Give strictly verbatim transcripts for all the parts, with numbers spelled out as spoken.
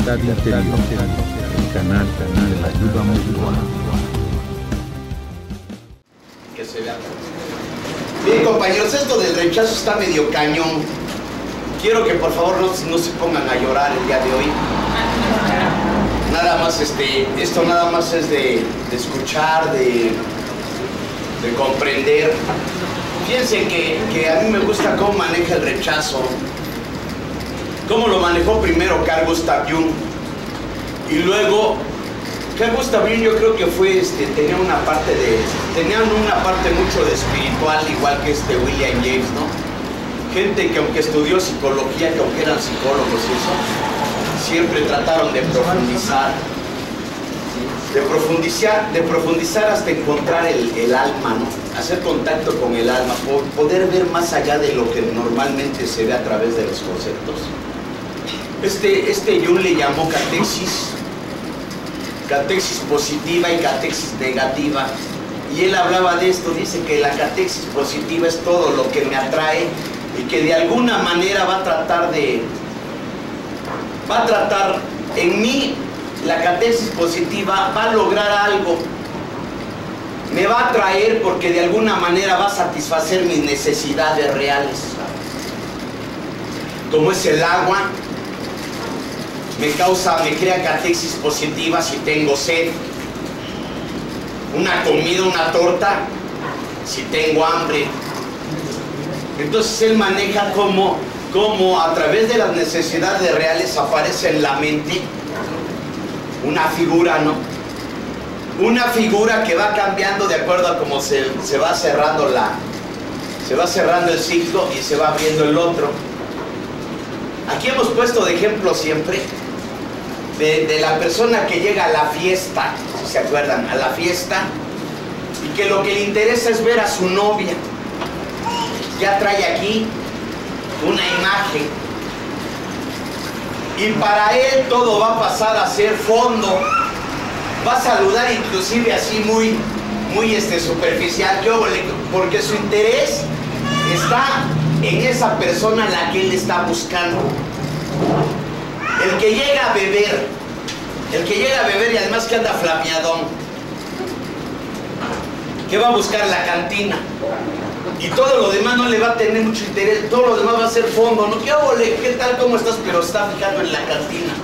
Libertad Interior, el canal, canal de la ayuda mutua. Que se vea. Bien, compañeros, esto del rechazo está medio cañón. Quiero que por favor no, no se pongan a llorar el día de hoy. Nada más, este, esto nada más es de, de escuchar, de, de comprender. Fíjense que, que a mí me gusta cómo maneja el rechazo. Cómo lo manejó primero Carl Gustav Jung. Y luego, Carl Gustav Jung yo creo que fue, este, tenía una parte de, tenían una parte mucho de espiritual, igual que este William James, ¿no? Gente que aunque estudió psicología, que aunque eran psicólogos y eso, siempre trataron de profundizar, de profundizar, de profundizar hasta encontrar el, el alma, ¿no? Hacer contacto con el alma, poder ver más allá de lo que normalmente se ve a través de los conceptos. Este, este Jung le llamó catexis, catexis positiva y catexis negativa. Y él hablaba de esto, dice que la catexis positiva es todo lo que me atrae y que de alguna manera va a tratar de, va a tratar en mí, la catexis positiva va a lograr algo, me va a atraer porque de alguna manera va a satisfacer mis necesidades reales, como es el agua, me causa, me crea catexis positiva si tengo sed, una comida, una torta, si tengo hambre. Entonces él maneja como, como a través de las necesidades reales aparece en la mente una figura, ¿no? Una figura que va cambiando de acuerdo a cómo se, se va cerrando la, se va cerrando el ciclo y se va abriendo el otro. Aquí hemos puesto de ejemplo siempre de, de la persona que llega a la fiesta, si se acuerdan, a la fiesta, y que lo que le interesa es ver a su novia. Ya trae aquí una imagen y para él todo va a pasar a ser fondo, va a saludar inclusive así muy, muy este, superficial, yo, porque su interés está en esa persona a la que él está buscando. El que llega a beber, el que llega a beber y además que anda flameadón, ¿qué va a buscar? La cantina. Y todo lo demás no le va a tener mucho interés, todo lo demás va a ser fondo, ¿no? ¿Qué ole? ¿Qué tal? ¿Cómo estás? Pero está fijando en la cantina.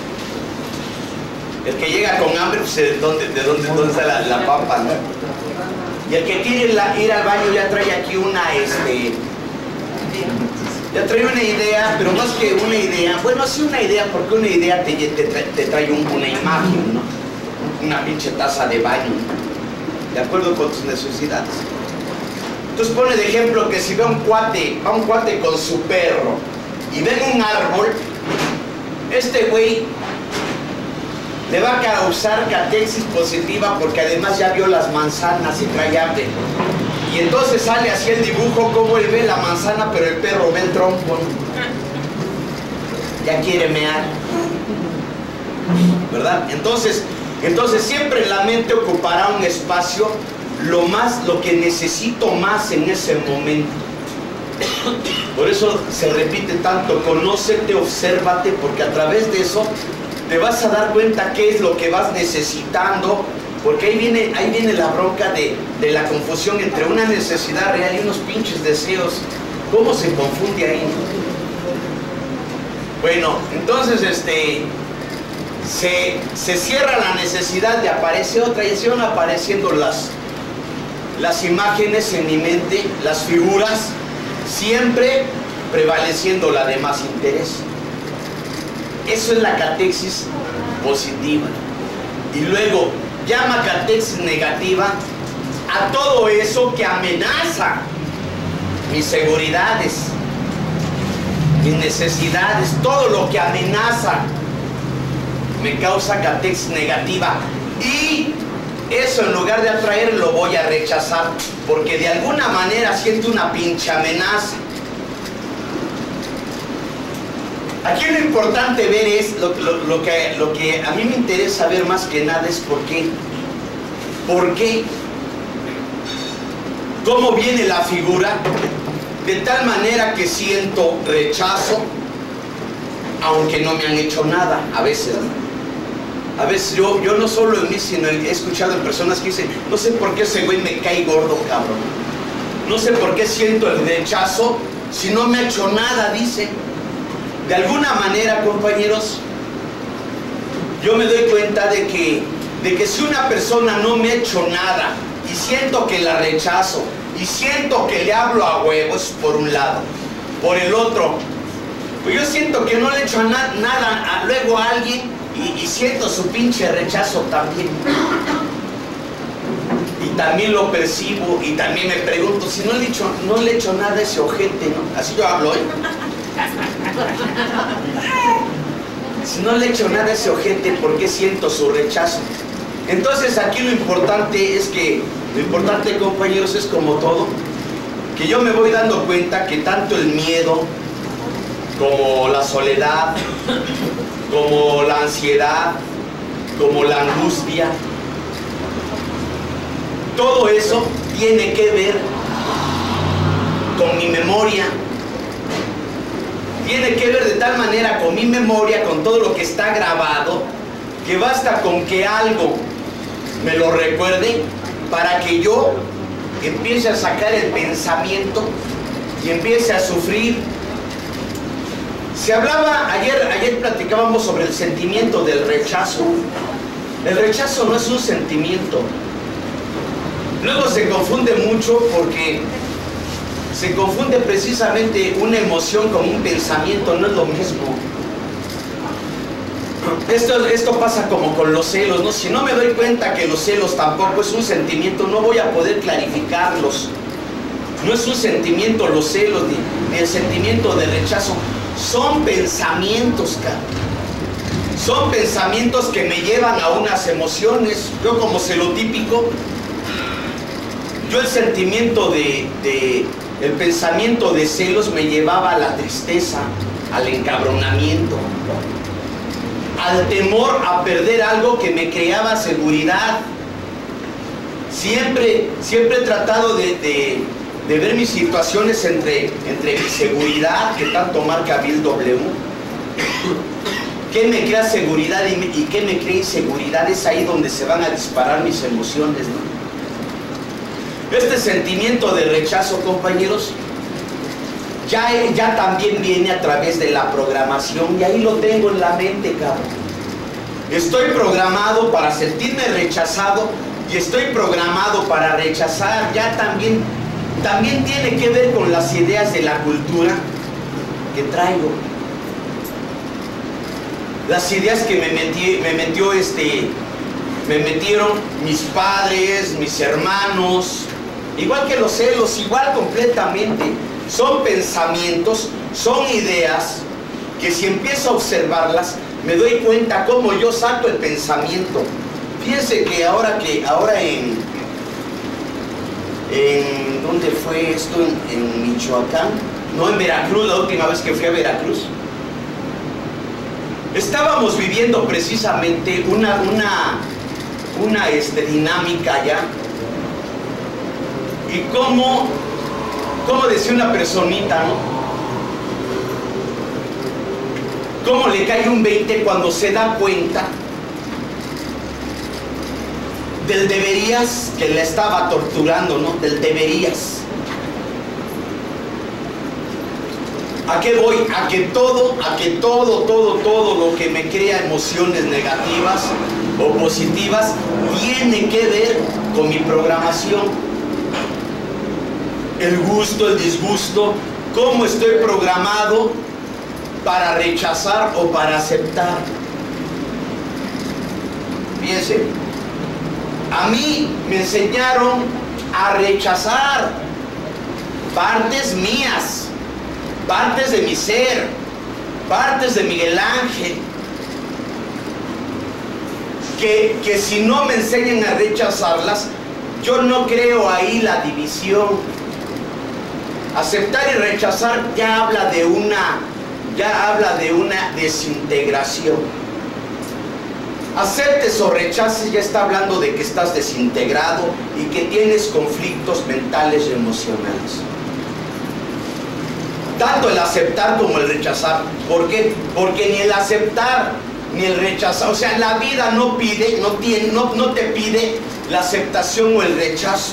El que llega con hambre, pues ¿de dónde, de dónde, dónde está la, la papa, ¿no? Y el que quiere la, ir al baño ya trae aquí una, este... ya trae una idea, pero más que una idea, bueno, sí una idea, porque una idea te, te, te trae un, una imagen, ¿no? Una pinche taza de baño, ¿no? De acuerdo con tus necesidades. Entonces pone de ejemplo que si ve un cuate, va un cuate con su perro y ven un árbol, este güey le va a causar catexis positiva porque además ya vio las manzanas y trae hambre. Y entonces sale así el dibujo como él ve la manzana, pero el perro ve el tronco, ¿no? Ya quiere mear, ¿verdad? Entonces, entonces siempre la mente ocupará un espacio lo más, lo que necesito más en ese momento. Por eso se repite tanto, conócete, obsérvate, porque a través de eso te vas a dar cuenta qué es lo que vas necesitando, porque ahí viene, ahí viene la bronca de, de la confusión entre una necesidad real y unos pinches deseos. ¿Cómo se confunde ahí? Bueno, entonces este se, se cierra la necesidad y aparece otra, y así van apareciendo las las imágenes en mi mente, las figuras, siempre prevaleciendo la de más interés. Eso es la catexis positiva. Y luego llama catexis negativa a todo eso que amenaza mis seguridades, mis necesidades, todo lo que amenaza me causa catexis negativa. Y eso en lugar de atraer lo voy a rechazar, porque de alguna manera siento una pinche amenaza. Aquí lo importante ver es, lo, lo, lo, que, lo que a mí me interesa ver más que nada es por qué. ¿Por qué? ¿Cómo viene la figura? De tal manera que siento rechazo, aunque no me han hecho nada, a veces, ¿no? A veces yo, yo no solo en mí, sino he escuchado en personas que dicen, no sé por qué ese güey me cae gordo, cabrón. No sé por qué siento el rechazo si no me ha hecho nada, dice. De alguna manera, compañeros, yo me doy cuenta de que, de que si una persona no me ha hecho nada y siento que la rechazo y siento que le hablo a huevos por un lado, por el otro, pues yo siento que no le he hecho na nada a, luego a alguien y, y siento su pinche rechazo también. Y también lo percibo y también me pregunto, si no le he hecho, no le he hecho nada a ese ojete, ¿no? Así yo hablo, ¿eh? Si no le he hecho nada a ese ojete, ¿por qué siento su rechazo? Entonces aquí lo importante es que, lo importante, compañeros, es como todo, que yo me voy dando cuenta que tanto el miedo, como la soledad, como la ansiedad, como la angustia, todo eso tiene que ver con mi memoria. Tiene que ver de tal manera con mi memoria, con todo lo que está grabado, que basta con que algo me lo recuerde para que yo empiece a sacar el pensamiento y empiece a sufrir. Se hablaba, ayer, ayer platicábamos sobre el sentimiento del rechazo. El rechazo no es un sentimiento. Luego se confunde mucho porque se confunde precisamente una emoción con un pensamiento, no es lo mismo. Esto, esto pasa como con los celos, ¿no? Si no me doy cuenta que los celos tampoco es un sentimiento, no voy a poder clarificarlos. No es un sentimiento los celos, ni, ni el sentimiento de rechazo. Son pensamientos, cara. Son pensamientos que me llevan a unas emociones. Yo como celotípico, yo el sentimiento de, de, el pensamiento de celos me llevaba a la tristeza, al encabronamiento, al temor a perder algo que me creaba seguridad. Siempre, siempre he tratado de, de, de ver mis situaciones entre, entre mi seguridad, que tanto marca Bill W. ¿Qué me crea seguridad y, y qué me crea inseguridad? Es ahí donde se van a disparar mis emociones, ¿no? Este sentimiento de rechazo, compañeros, ya, ya también viene a través de la programación, y ahí lo tengo en la mente, cabrón. Estoy programado para sentirme rechazado y estoy programado para rechazar. Ya también, también tiene que ver con las ideas de la cultura que traigo. Las ideas que me, metí, me metió este, me metieron mis padres, mis hermanos. Igual que los celos, igual completamente. Son pensamientos, son ideas que si empiezo a observarlas, me doy cuenta cómo yo saco el pensamiento. Fíjense que ahora que, ahora en, en ¿dónde fue esto? En, en Michoacán, no, en Veracruz, la última vez que fui a Veracruz. Estábamos viviendo precisamente una, una, una este, dinámica allá. Y cómo, cómo decía una personita, ¿no? Cómo le cae un veinte cuando se da cuenta del deberías que le estaba torturando, ¿no? Del deberías. ¿A qué voy? A que todo, a que todo, todo, todo lo que me crea emociones negativas o positivas tiene que ver con mi programación. El gusto, el disgusto, cómo estoy programado para rechazar o para aceptar. Fíjense, a mí me enseñaron a rechazar partes mías, partes de mi ser, partes de Miguel Ángel, que, que si no me enseñan a rechazarlas, yo no creo ahí la división. Aceptar y rechazar ya habla de una, ya habla de una desintegración. Aceptes o rechaces ya está hablando de que estás desintegrado y que tienes conflictos mentales y emocionales. tanto el aceptar como el rechazar. ¿Por qué? Porque ni el aceptar ni el rechazar, o sea, la vida no pide, no, tiene, no, no te pide la aceptación o el rechazo.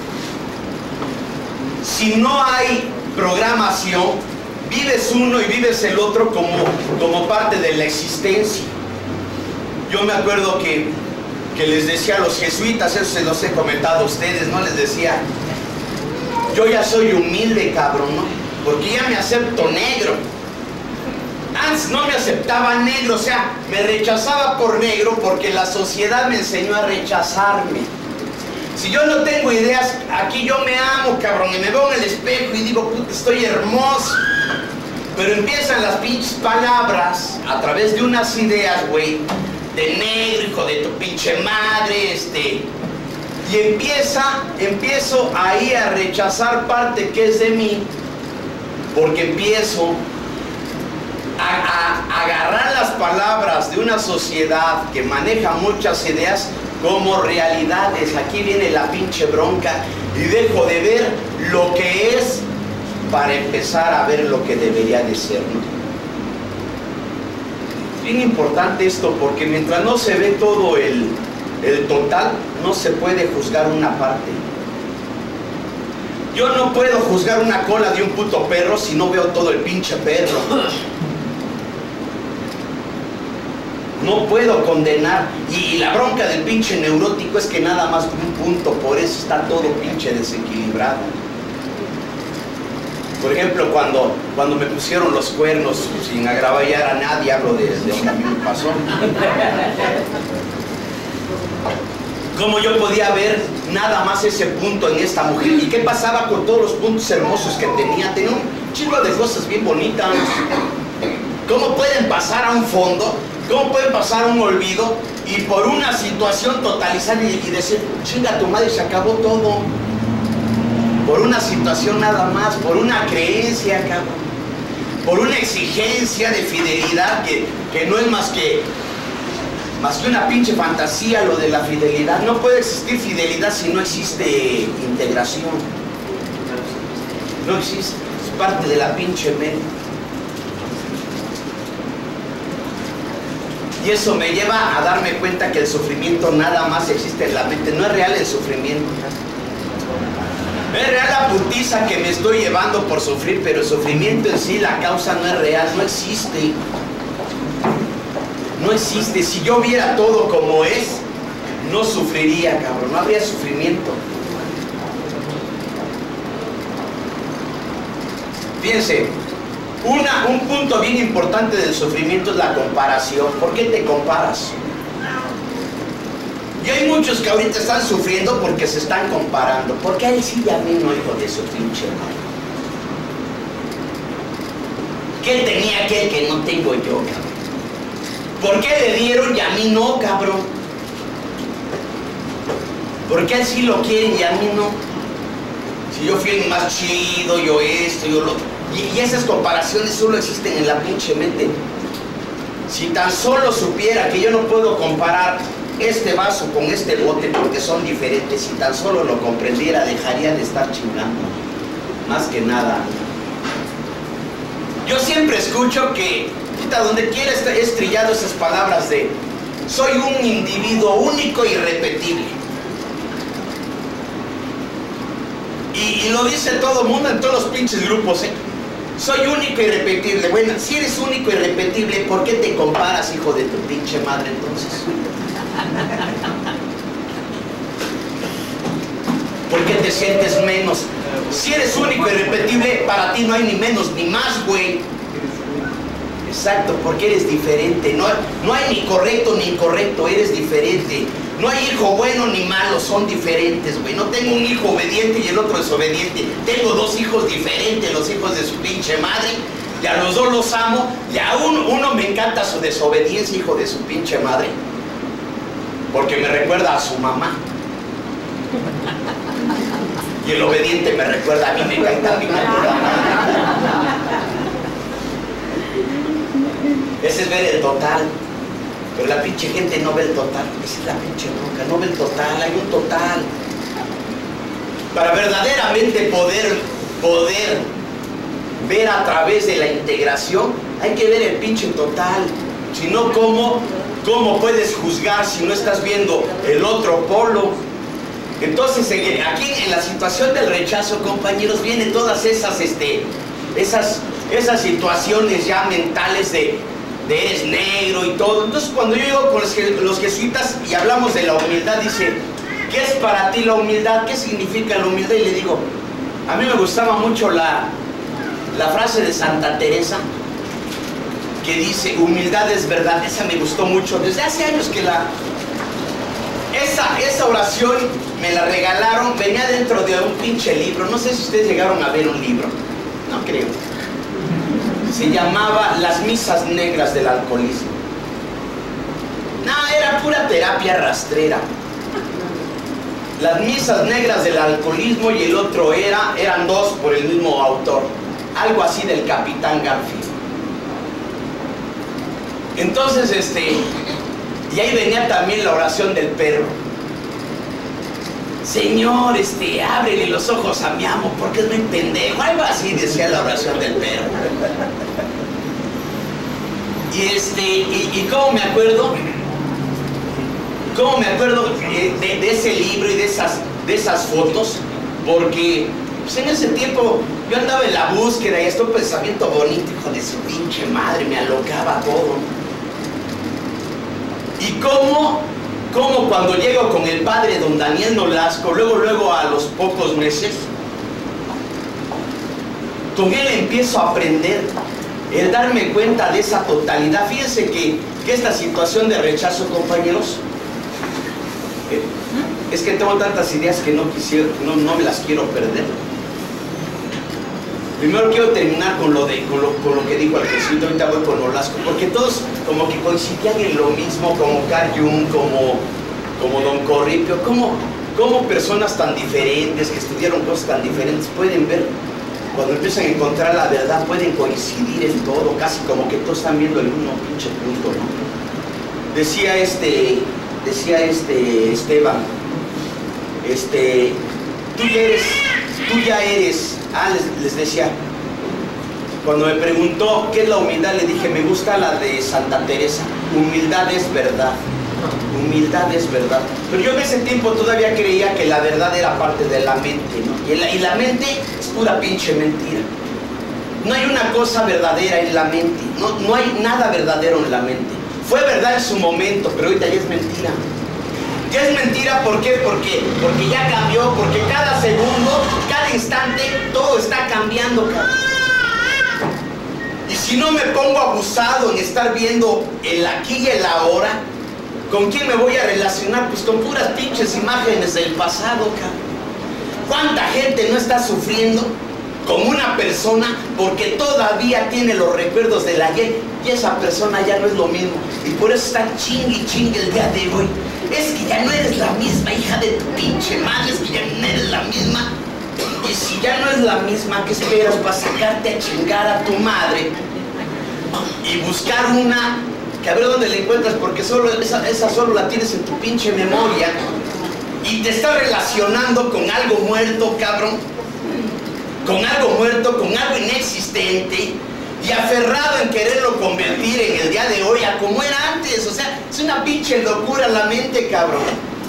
Si no hay programación, vives uno y vives el otro como, como parte de la existencia. Yo me acuerdo que, que les decía a los jesuitas, eso se los he comentado a ustedes, ¿no? Les decía, yo ya soy humilde, cabrón, ¿no? Porque ya me acepto negro. Antes no me aceptaba negro, o sea, me rechazaba por negro porque la sociedad me enseñó a rechazarme. Si yo no tengo ideas, aquí yo me amo, cabrón, y me veo en el espejo y digo, puta, estoy hermoso. Pero empiezan las pinches palabras a través de unas ideas, güey, de negro, hijo de tu pinche madre, este... Y empieza, empiezo ahí a rechazar parte que es de mí, porque empiezo a, a agarrar las palabras de una sociedad que maneja muchas ideas como realidades. Aquí viene la pinche bronca y dejo de ver lo que es para empezar a ver lo que debería de ser, ¿no? Es bien importante esto porque mientras no se ve todo el, el total, no se puede juzgar una parte. Yo no puedo juzgar una cola de un puto perro si no veo todo el pinche perro. No puedo condenar. Y la bronca del pinche neurótico es que nada más un punto, por eso está todo pinche desequilibrado. Por ejemplo, cuando, cuando me pusieron los cuernos, sin agravar a nadie, hablo de, de lo que a mí me pasó. Cómo yo podía ver nada más ese punto en esta mujer. ¿Y qué pasaba con todos los puntos hermosos que tenía? Tenía un chingo de cosas bien bonitas. ¿Cómo pueden pasar a un fondo? ¿Cómo pueden pasar a un olvido? Y por una situación totalizar y, y decir, chinga tu madre, se acabó todo. Por una situación nada más, por una creencia, cabrón. Por una exigencia de fidelidad que, que no es más que... Más que una pinche fantasía lo de la fidelidad. No puede existir fidelidad si no existe integración. No existe, es parte de la pinche mente. Y eso me lleva a darme cuenta que el sufrimiento nada más existe en la mente. No es real el sufrimiento. Es real la putiza que me estoy llevando por sufrir, pero el sufrimiento en sí, la causa no es real, no existe. No existe. Si yo viera todo como es, no sufriría, cabrón. No habría sufrimiento. Fíjense, una, un punto bien importante del sufrimiento es la comparación. ¿Por qué te comparas? Y hay muchos que ahorita están sufriendo porque se están comparando. ¿Por qué a él sí y a mí no, hijo de su pinche madre? ¿Qué tenía aquel que no tengo yo, cabrón? ¿Por qué le dieron y a mí no, cabrón? ¿Por qué a él sí lo quieren y a mí no? Si yo fui el más chido, yo esto, yo lo otro. Y, y esas comparaciones solo existen en la pinche mente. Si tan solo supiera que yo no puedo comparar este vaso con este bote porque son diferentes, si tan solo lo comprendiera, dejaría de estar chingando. Más que nada. Yo siempre escucho que, donde quiera es trillado esas palabras de soy un individuo único e irrepetible. Y, y lo dice todo el mundo en todos los pinches grupos, ¿eh? Soy único e irrepetible. Bueno, si eres único e irrepetible, ¿por qué te comparas, hijo de tu pinche madre, entonces? ¿Por qué te sientes menos? Si eres único e irrepetible, para ti no hay ni menos ni más, güey. Exacto, porque eres diferente. No, no hay ni correcto ni incorrecto, eres diferente. No hay hijo bueno ni malo, son diferentes, güey. No tengo un hijo obediente y el otro desobediente. Tengo dos hijos diferentes, los hijos de su pinche madre. Y a los dos los amo. Y a uno, uno me encanta su desobediencia, hijo de su pinche madre. Porque me recuerda a su mamá. Y el obediente me recuerda a mí, me encanta a mi mamá. Ese es ver el total. Pero la pinche gente no ve el total. Esa es la pinche bronca, no ve el total, hay un total. Para verdaderamente poder, poder ver a través de la integración, hay que ver el pinche total. Si no, ¿cómo, cómo puedes juzgar si no estás viendo el otro polo? Entonces, aquí en la situación del rechazo, compañeros, vienen todas esas, este, esas, esas situaciones ya mentales de, de eres negro y todo. Entonces, cuando yo llego con los, los jesuitas y hablamos de la humildad, dice, ¿qué es para ti la humildad? ¿Qué significa la humildad? Y le digo, a mí me gustaba mucho la, la frase de Santa Teresa, que dice, humildad es verdad. Esa me gustó mucho, desde hace años que la... Esa, esa oración me la regalaron, venía dentro de un pinche libro, no sé si ustedes llegaron a ver un libro, no creo. Se llamaba Las misas negras del alcoholismo. No, era pura terapia rastrera. Las misas negras del alcoholismo, y el otro era, eran dos por el mismo autor, algo así del Capitán Garfield. Entonces, este... y ahí venía también la oración del perro. Señor, este, ábrele los ojos a mi amo porque es muy pendejo. Algo así decía la oración del perro. Y este, y, y cómo me acuerdo, cómo me acuerdo de, de, de ese libro y de esas, de esas fotos, porque pues en ese tiempo yo andaba en la búsqueda y este pensamiento bonito, hijo de su pinche madre, me alocaba todo. Y cómo, cómo cuando llego con el padre don Daniel Nolasco, luego, luego a los pocos meses, con él empiezo a aprender, el darme cuenta de esa totalidad. Fíjense que, que esta situación de rechazo, compañeros, eh, es que tengo tantas ideas que no, quisiera, no, no me las quiero perder. Primero quiero terminar con lo, de, con lo, con lo que dijo el jesuita, ahorita voy con Nolasco, porque todos como que coincidían en lo mismo, como Carl Jung, como, como Don Corripio, como, como personas tan diferentes, que estudiaron cosas tan diferentes, pueden ver, cuando empiezan a encontrar la verdad, pueden coincidir en todo, casi como que todos están viendo el mismo pinche punto, ¿no? Decía este, decía este Esteban, este, tú ya eres, tú ya eres, ah, les, les decía, cuando me preguntó qué es la humildad, le dije, me gusta la de Santa Teresa, humildad es verdad, humildad es verdad. Pero yo en ese tiempo todavía creía que la verdad era parte de la mente, ¿no? Y la, y la mente es pura pinche mentira. No hay una cosa verdadera en la mente, no, no hay nada verdadero en la mente. Fue verdad en su momento, pero ahorita ya es mentira. Ya es mentira, ¿por qué? Porque, porque ya cambió, porque cada segundo, cada instante, todo está cambiando, cabrón. Y si no me pongo abusado en estar viendo el aquí y el ahora, ¿con quién me voy a relacionar? Pues con puras pinches imágenes del pasado, cabrón. ¿Cuánta gente no está sufriendo con una persona porque todavía tiene los recuerdos del ayer y esa persona ya no es lo mismo? Y por eso está chingue y chingue el día de hoy. Es que ya no eres la misma, hija de tu pinche madre, es que ya no eres la misma. Y si ya no es la misma, ¿qué esperas para sacarte a chingar a tu madre? Y buscar una, que a ver dónde la encuentras, porque solo esa, esa solo la tienes en tu pinche memoria. Y te estás relacionando con algo muerto, cabrón. Con algo muerto, con algo inexistente. Y aferrado en quererlo convertir en el día de hoy a como era antes. O sea, es una pinche locura la mente, cabrón.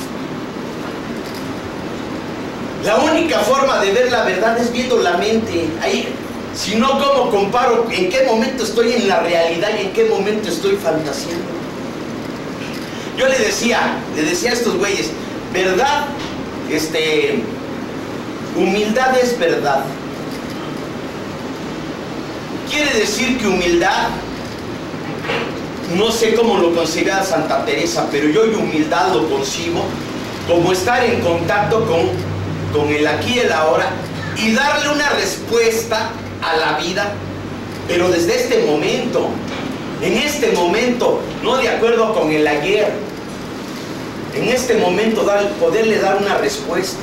La única forma de ver la verdad es viendo la mente. Ahí, si no, ¿cómo comparo en qué momento estoy en la realidad y en qué momento estoy fantaseando? Yo le decía, le decía a estos güeyes, verdad, este, humildad es verdad. Quiere decir que humildad, no sé cómo lo concebía Santa Teresa, pero yo y humildad lo concibo como estar en contacto con, con el aquí y el ahora y darle una respuesta a la vida, pero desde este momento, en este momento, no de acuerdo con el ayer, en este momento dar, poderle dar una respuesta.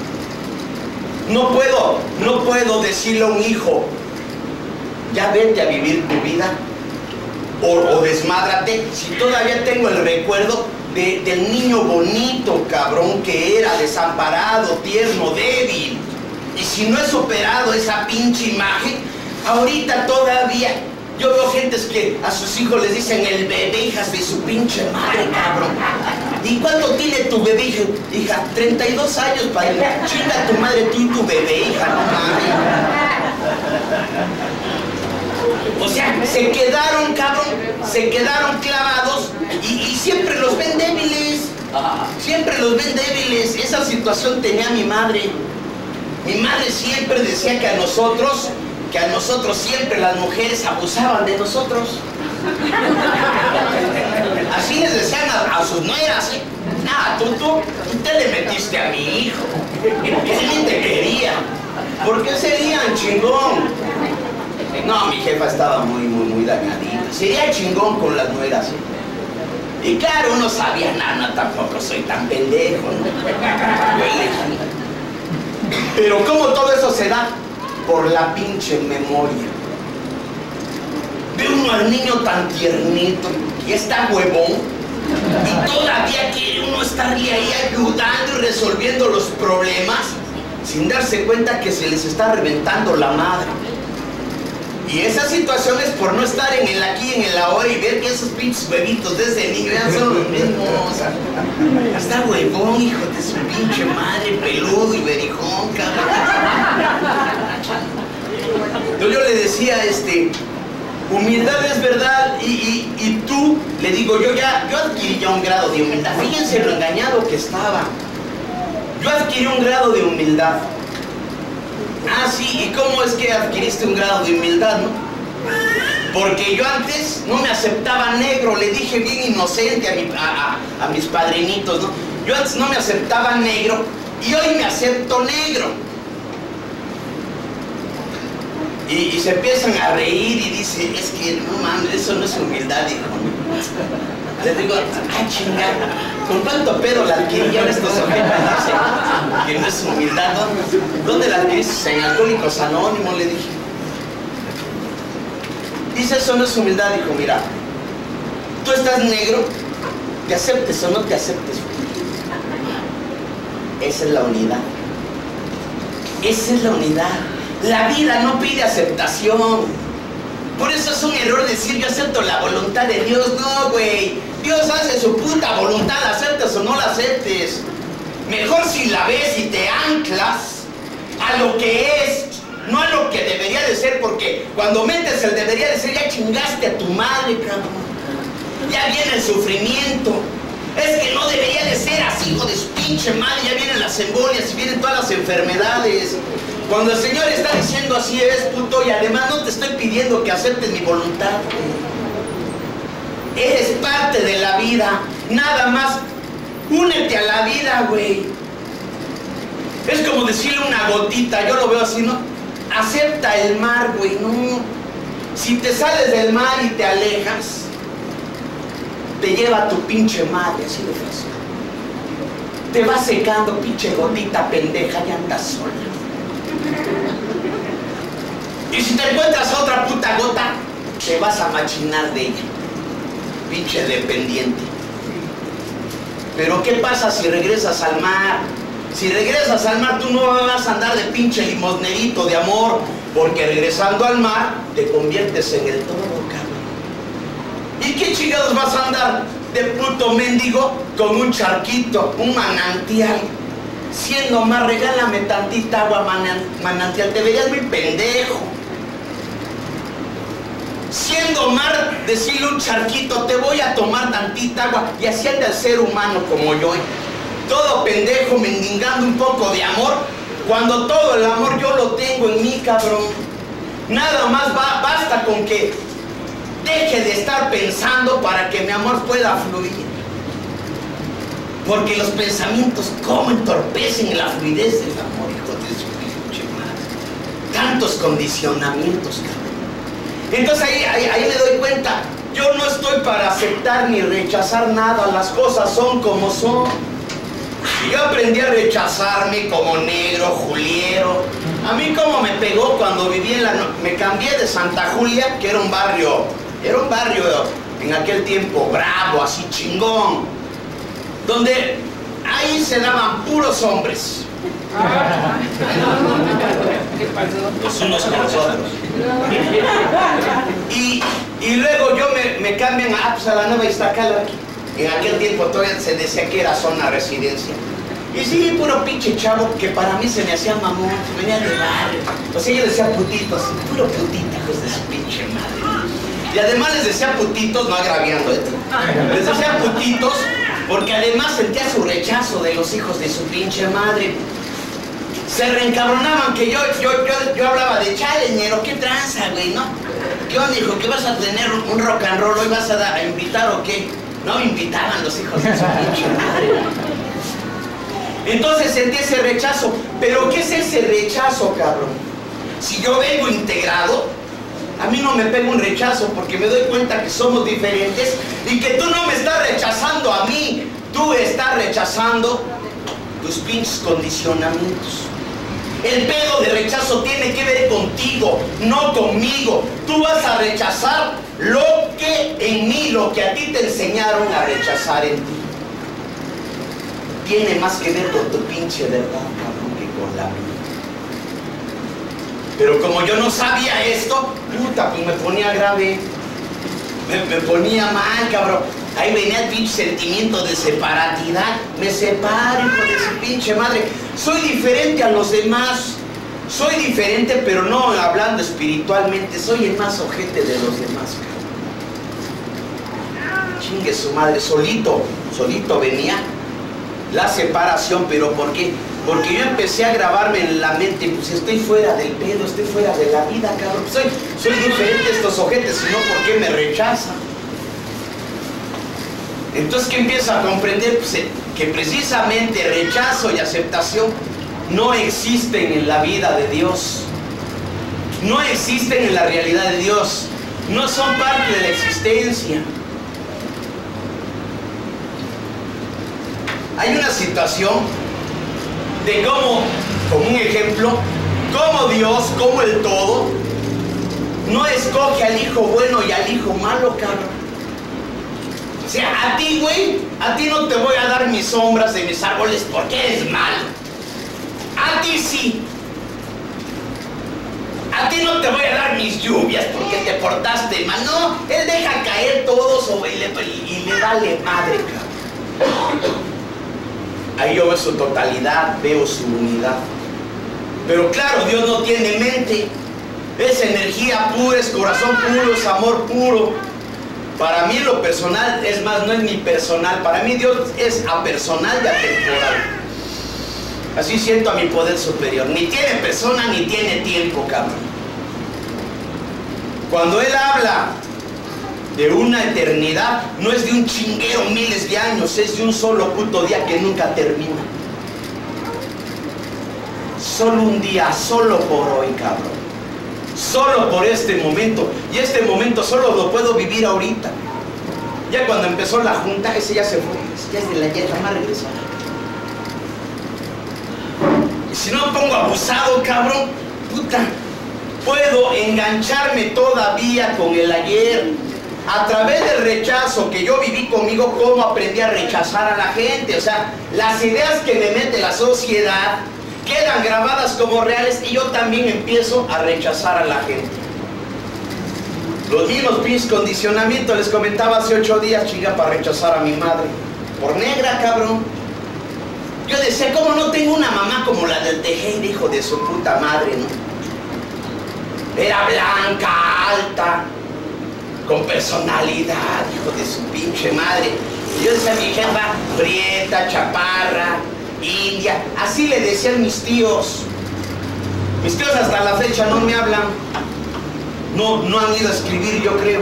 No puedo, no puedo decirle a un hijo, ya vete a vivir tu vida o, o desmádrate, si todavía tengo el recuerdo de, del niño bonito, cabrón, que era desamparado, tierno, débil. Y si no he superado esa pinche imagen, Ahorita todavía yo veo gentes que a sus hijos les dicen el bebé, hijas de su pinche madre, cabrón. ¿Y cuánto tiene tu bebé, hija? Hija, treinta y dos años, padre. Chinga tu madre, tú y tu bebé, hija, no mames. O sea, se quedaron, cabrón, se quedaron clavados y, y siempre los ven débiles. Siempre los ven débiles. Esa situación tenía mi madre. Mi madre siempre decía que a nosotros, que a nosotros siempre las mujeres abusaban de nosotros. Así les decían a, a sus nueras, ¿eh? Nada, tú, tú, tú te le metiste a mi hijo. Él ni te quería. ¿Por qué serían chingón? No, mi jefa estaba muy, muy, muy dañadita. Sería chingón con las nueras, ¿eh? Y claro, uno sabía, no, no, tampoco soy tan pendejo, ¿no? Yo elegí. Pero ¿cómo todo eso se da? Por la pinche memoria. Ve uno al niño tan tiernito y está huevón y todavía quiere uno estarle ahí ayudando y resolviendo los problemas sin darse cuenta que se les está reventando la madre. Y esas situaciones por no estar en el aquí, en el ahora y ver que esos pinches huevitos desde niño ya son los mismos. Está huevón, hijo de su pinche madre, peludo y berijón, cabrón. Entonces yo le decía, este, humildad es verdad, y, y, y tú, le digo, yo ya, yo adquirí ya un grado de humildad. Fíjense lo engañado que estaba. Yo adquirí un grado de humildad. Ah, sí, ¿y cómo es que adquiriste un grado de humildad, no? Porque yo antes no me aceptaba negro, le dije bien inocente a, mi, a, a, a mis padrinitos, ¿no? Yo antes no me aceptaba negro y hoy me acepto negro. Y, y se empiezan a reír y dicen, es que no mames, eso no es humildad, hijo. Les digo, ah, chingada, ¿con cuánto pedo la adquirieron estos objetos? Que no es humildad, ¿no? ¿Dónde la adquiriste? En Alcohólicos Anónimos, le dije. Dice, eso no es humildad, dijo, mira, tú estás negro, te aceptes o no te aceptes. Esa es la unidad. Esa es la unidad. La vida no pide aceptación. Por eso es un error decir yo acepto la voluntad de Dios. No, güey. Dios hace su puta voluntad, la aceptes o no la aceptes. Mejor si la ves y te anclas a lo que es, no a lo que debería de ser, porque cuando metes el debería de ser, ya chingaste a tu madre, cabrón. Ya viene el sufrimiento. Es que no debería de ser así, hijo de su pinche madre. Ya vienen las embolias y vienen todas las enfermedades. Cuando el Señor está diciendo así es, puto, y además no te estoy pidiendo que aceptes mi voluntad, güey. Eres parte de la vida, nada más únete a la vida, güey. Es como decirle una gotita, yo lo veo así, ¿no? Acepta el mar, güey, no. Si te sales del mar y te alejas, te lleva tu pinche madre, así de fácil. Te va secando, pinche gotita pendeja, y andas sola. Y si te encuentras a otra puta gota, te vas a machinar de ella. Pinche dependiente. Pero ¿qué pasa si regresas al mar? Si regresas al mar, tú no vas a andar de pinche limosnerito de amor, porque regresando al mar, te conviertes en el todo, cabrón. ¿Y qué chingados vas a andar de puto mendigo con un charquito, un manantial? Siendo mar, regálame tantita agua manan, manantial, te verías muy pendejo. Siendo mar, decirle un charquito, te voy a tomar tantita agua, y así anda el ser humano como yo, ¿eh? Todo pendejo, mendigando un poco de amor, cuando todo el amor yo lo tengo en mí, cabrón. Nada más va, basta con que deje de estar pensando para que mi amor pueda fluir. Porque los pensamientos, ¿cómo entorpecen la fluidez del amor, hijo de su pinche madre? Tantos condicionamientos, cabrón. Entonces ahí, ahí, ahí me doy cuenta, yo no estoy para aceptar ni rechazar nada, las cosas son como son. Y yo aprendí a rechazarme como negro, juliero. A mí como me pegó cuando viví en la... Me cambié de Santa Julia, que era un barrio, era un barrio en aquel tiempo bravo, así chingón, donde ahí se daban puros hombres. ¿Qué pasó? Los unos con los otros. Y, y luego yo me, me cambian a, pues a la nueva Iztacala. En aquel tiempo todavía se decía que era zona residencia. Y sí, puro pinche chavo que para mí se me hacía mamón, se venía de barrio. O sea, yo les decía putitos, puro putita, hijos de su pinche madre. Y además les decía putitos, no agraviando esto. Les decía putitos porque además sentía su rechazo de los hijos de su pinche madre. Se reencabronaban que yo, yo, yo, yo hablaba de chaleñero, qué tranza, güey, ¿no? ¿Qué onda, hijo? ¿Qué vas a tener un rock and roll? ¿Hoy vas a, dar, a invitar o qué? No me invitaban los hijos de su pinche madre. Entonces sentí ese rechazo. ¿Pero qué es ese rechazo, cabrón? Si yo vengo integrado, a mí no me pega un rechazo porque me doy cuenta que somos diferentes y que tú no me estás rechazando a mí, tú estás rechazando tus pinches condicionamientos. El pedo de rechazo tiene que ver contigo, no conmigo. Tú vas a rechazar lo que en mí, lo que a ti te enseñaron a rechazar en ti. Tiene más que ver con tu pinche verdad, cabrón, que con la mía. Pero como yo no sabía esto, puta, pues me ponía grave. Me, me ponía mal, cabrón. Ahí venía el pinche sentimiento de separatidad. Me separo, hijo de su pinche madre. Soy diferente a los demás. Soy diferente, pero no hablando espiritualmente. Soy el más ojete de los demás, cabrón. Chingue su madre. Solito, solito venía la separación. ¿Pero por qué? Porque yo empecé a grabarme en la mente, pues estoy fuera del pedo, estoy fuera de la vida, cabrón. Soy, soy diferente a estos ojetes, sino ¿por qué me rechazan? Entonces, ¿qué empiezo a comprender? Pues, que precisamente rechazo y aceptación no existen en la vida de Dios. No existen en la realidad de Dios. No son parte de la existencia. Hay una situación de cómo, como un ejemplo, cómo Dios, como el todo, no escoge al hijo bueno y al hijo malo, cabrón. O sea, a ti, güey, a ti no te voy a dar mis sombras de mis árboles porque eres malo. A ti sí. A ti no te voy a dar mis lluvias porque te portaste mal. No, Él deja caer todo sobre y le, y le vale madre, cabrón. Ahí yo veo su totalidad, veo su unidad. Pero claro, Dios no tiene mente. Es energía pura, es corazón puro, es amor puro. Para mí lo personal, es más, no es ni personal. Para mí Dios es apersonal y atemporal. Así siento a mi poder superior. Ni tiene persona, ni tiene tiempo, cabrón. Cuando Él habla de una eternidad, no es de un chinguero miles de años, es de un solo puto día que nunca termina. Solo un día, solo por hoy, cabrón. Solo por este momento. Y este momento solo lo puedo vivir ahorita. Ya cuando empezó la junta, ese ya se fue. Ya es de la ayer, jamás regresó. Y si no me pongo abusado, cabrón, puta, puedo engancharme todavía con el ayer. A través del rechazo que yo viví conmigo, cómo aprendí a rechazar a la gente. O sea, las ideas que me mete la sociedad quedan grabadas como reales y yo también empiezo a rechazar a la gente. Los mismos pinches condicionamientos, les comentaba hace ocho días, chinga, para rechazar a mi madre. Por negra, cabrón. Yo decía, ¿cómo no tengo una mamá como la del Tejera, hijo de su puta madre, no? Era blanca, alta, con personalidad, hijo de su pinche madre. Y yo decía, mi jefa, prieta, chaparra, india. Así le decían mis tíos. Mis tíos hasta la fecha no me hablan. No, no han ido a escribir, yo creo.